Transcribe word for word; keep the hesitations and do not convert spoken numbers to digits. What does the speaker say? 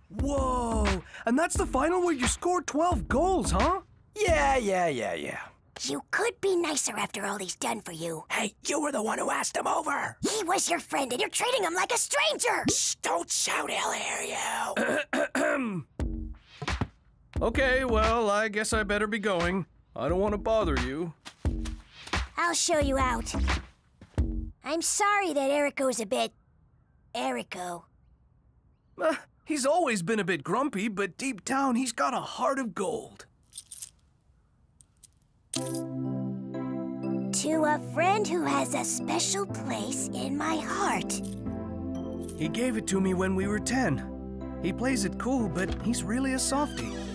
Whoa! And that's the final where you scored twelve goals, huh? Yeah, yeah, yeah, yeah. You could be nicer after all he's done for you. Hey, you were the one who asked him over. He was your friend and you're treating him like a stranger. Shh, don't shout, he'll hear you. Okay, well, I guess I better be going. I don't want to bother you. I'll show you out. I'm sorry that Erico's a bit... Erico. Uh, he's always been a bit grumpy, but deep down he's got a heart of gold. To a friend who has a special place in my heart. He gave it to me when we were ten. He plays it cool, but he's really a softie.